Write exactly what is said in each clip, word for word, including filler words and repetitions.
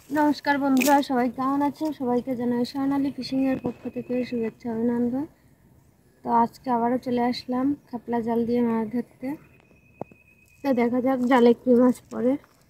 নমস্কার বন্ধুরা, সবাই কেমন আছেন? সবাইকে জানাই স্বর্ণালী ফিশিংয়ের পক্ষ থেকে শুভেচ্ছা অভিনন্দন। তো আজকে আবারও চলে আসলাম খাপলা জাল দিয়ে মাছ ধরতে। তো দেখা যাক জালে কি মাছ পড়ে।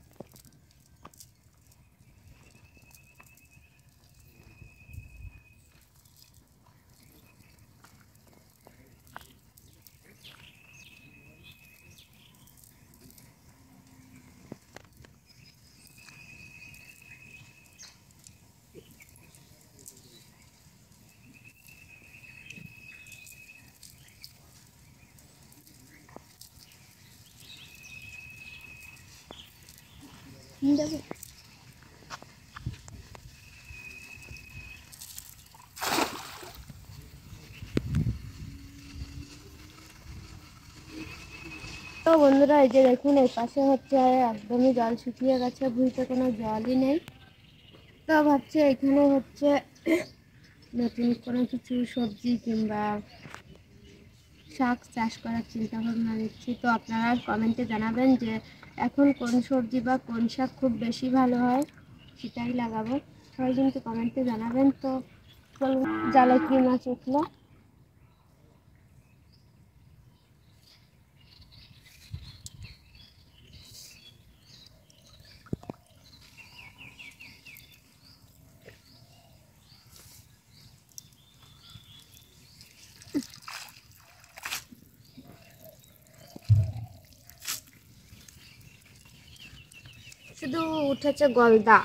তো বন্ধুরা, এই যে দেখুন, এই পাশে হচ্ছে একদমই জল শুকিয়ে গেছে, ভুঁইতে কোনো জলই নেই। তো ভাবছি এখানে হচ্ছে নতুন কোনো কিছু সবজি কিংবা শাক চাষ করার চিন্তা ভাবনা নিচ্ছি। তো আপনারা কমেন্টে জানাবেন যে এখন কোন সবজি বা কোন শাক খুব বেশি ভালো হয়, সেটাই লাগাবো। সবাই কিন্তু কমেন্টে জানাবেন। তো জালে কি মাছ উঠলো। শুধু উঠেছে গলদা।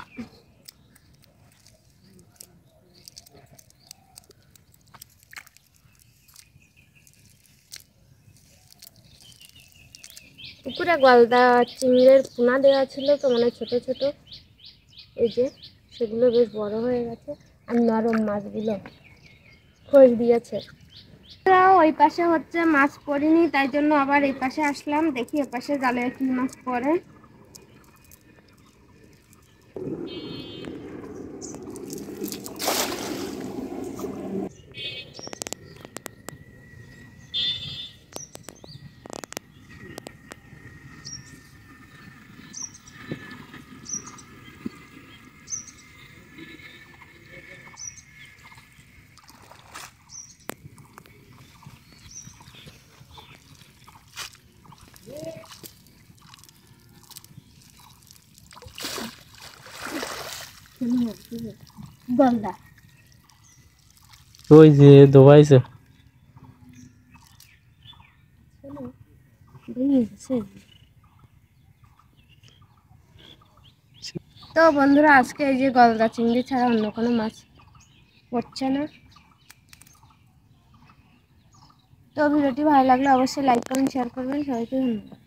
পুকুরে গলদা চিংড়ির পোনা দেওয়া ছিল, তো মানে ছোট ছোট, এই যে সেগুলো বেশ বড় হয়ে গেছে। আর নরম মাছগুলো খোঁজ দিয়েছে। ওই পাশে হচ্ছে মাছ পড়িনি, তাই জন্য আবার এই পাশে আসলাম, দেখি এ পাশে জালে কি মাছ পড়ে। গলদা ওই যে দোবাইছে। তো বন্ধুরা, আজকে এই যে গলদা চিংড়ি ছাড়া অন্য কোনো মাছ পড়ছে না। তো ভিডিওটি ভালো লাগলে অবশ্যই লাইক কমেন্ট শেয়ার করবেন। সবাইকে ধন্যবাদ।